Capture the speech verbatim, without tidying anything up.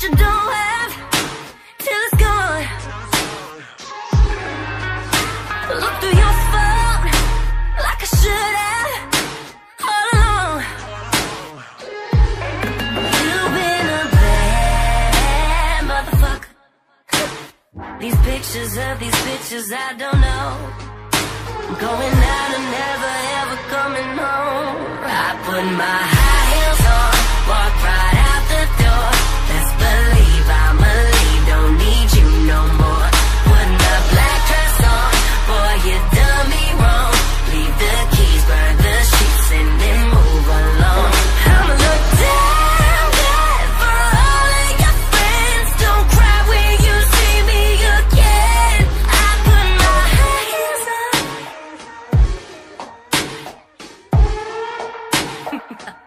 you don't have till it's gone. Look through your phone like I should have all along. You've been a bad motherfucker. These pictures of these bitches, I don't know. I'm going out and never ever coming home. I put my high heels on, walk right out the door. Best believe I'ma leave, don't need you no more. Put my black dress on, boy you done me wrong. Leave the keys, burn the sheets and then move along. I'ma look damn good for all of your friends. Don't cry when you see me again. I put my high heels on.